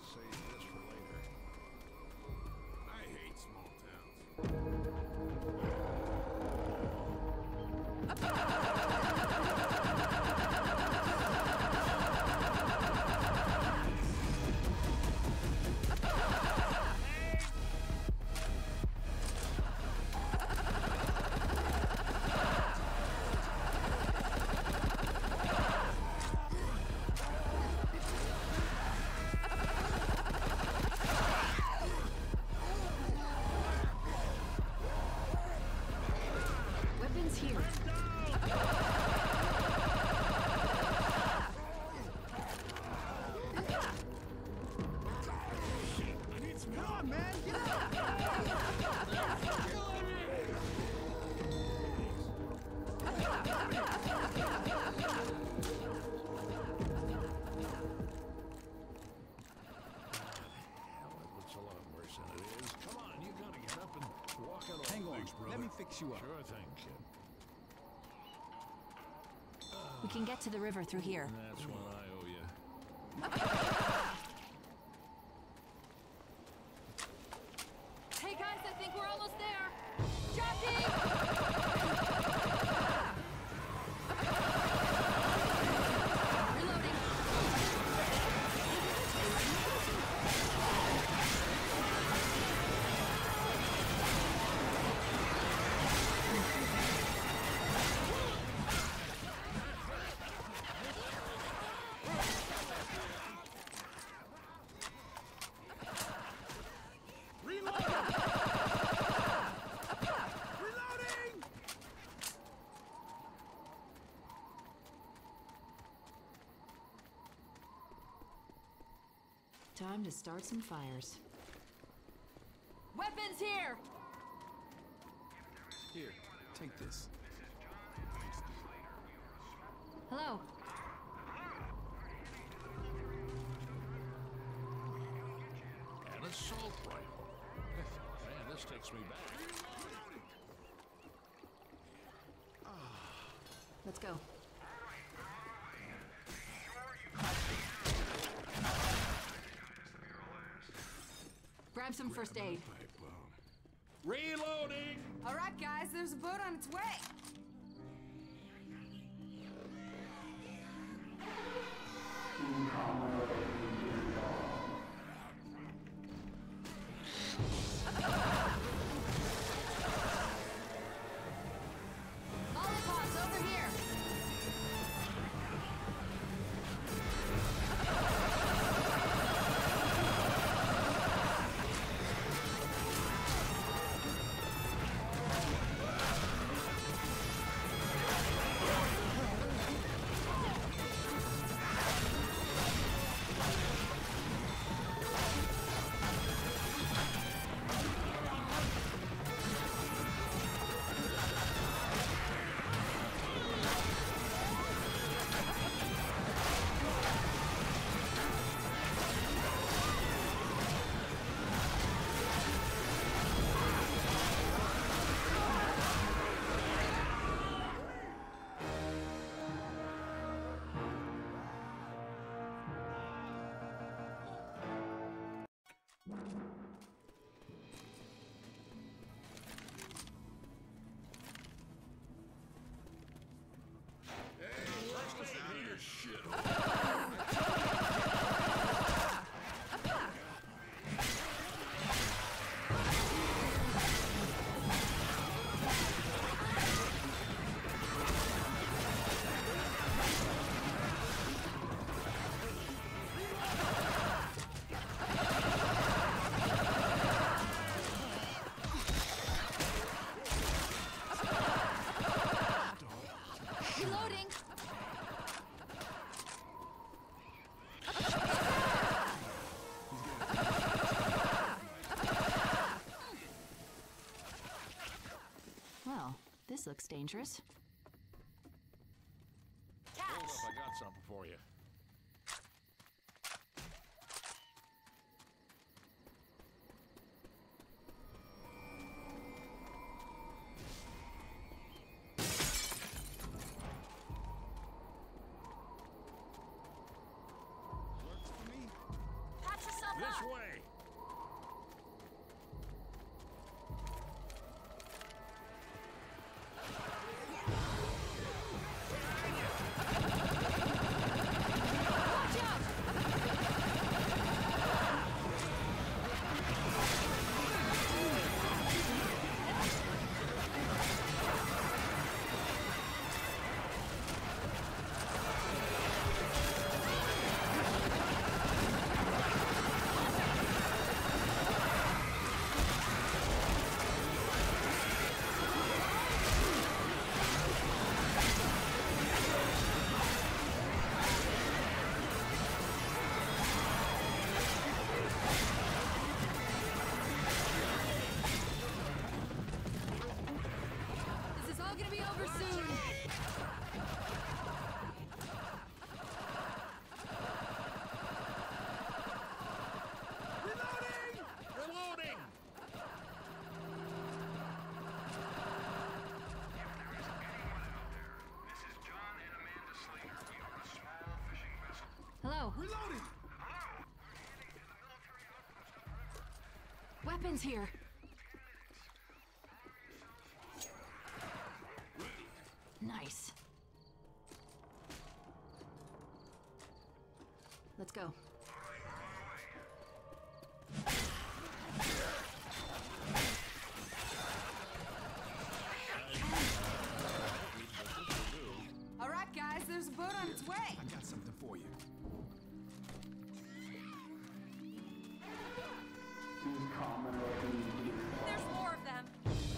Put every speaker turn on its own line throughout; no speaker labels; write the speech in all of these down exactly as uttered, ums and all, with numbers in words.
save this for later. I hate small towns.
Fix you up.
Sure thing, kid.
We can get to the river through here.
That's what I owe you.
Hey guys, I think we're almost there. Jockey! Reloading. Time to start some fires. Weapons here!
Here, take this.
Hello.
An assault rifle. Man, this takes me back.
Let's go. Grab some first aid.
Reloading!
All right, guys, there's a boat on its way.
Lollipops over here.
Shit.
Reloading. Well, this looks dangerous.
Hold up, I got something for you. This way.
Watch out! This is all gonna be over soon.
Reloading! Reloading!
This is John and Amanda Slater. We are a small fishing vessel.
Hello.
Reloading!
Weapons here. Nice. Let's go.
All right, guys, there's a boat on its way.
I got something for you.
There's more of them.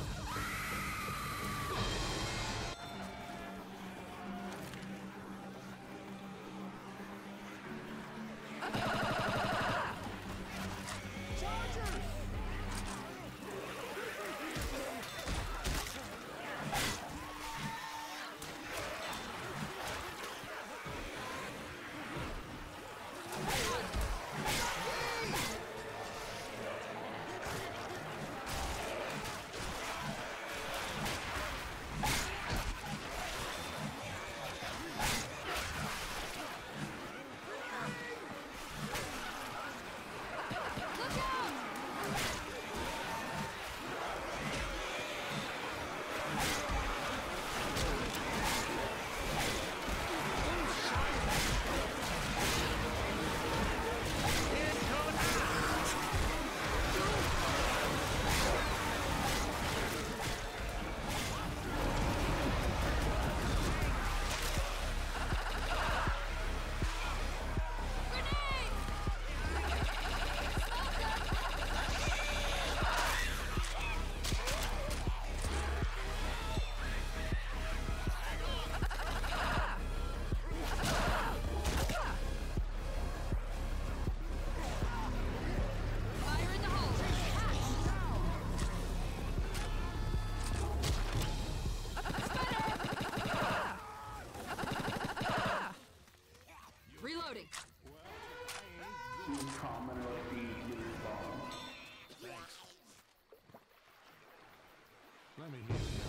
Fire in the hole. Reloading.
Let me hear you.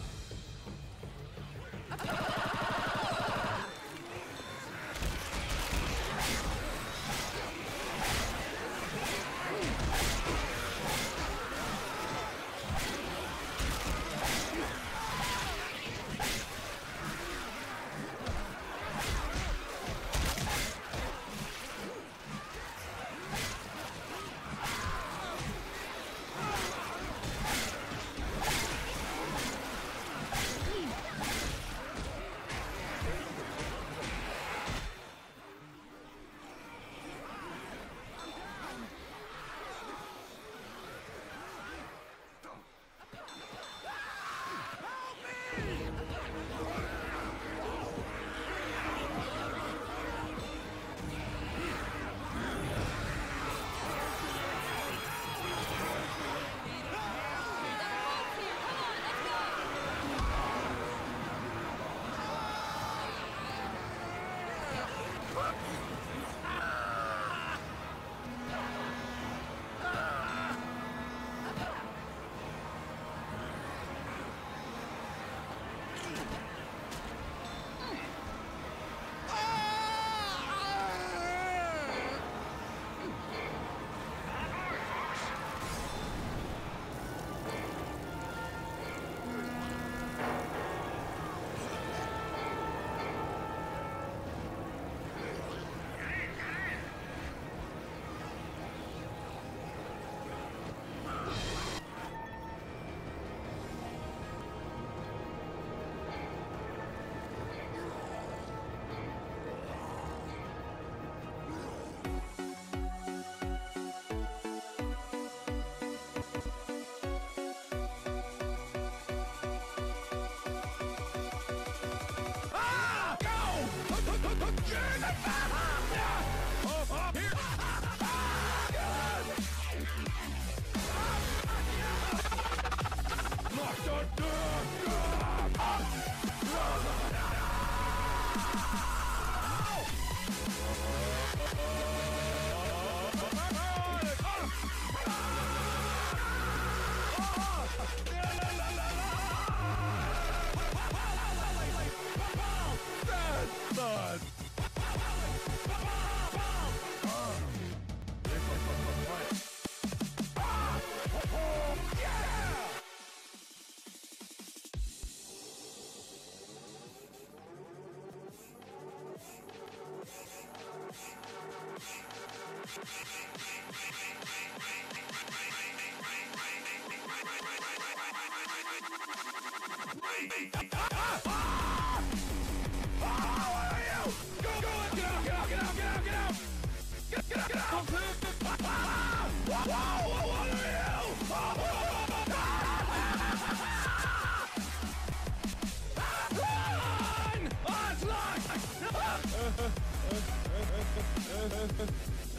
Run! Onslaught!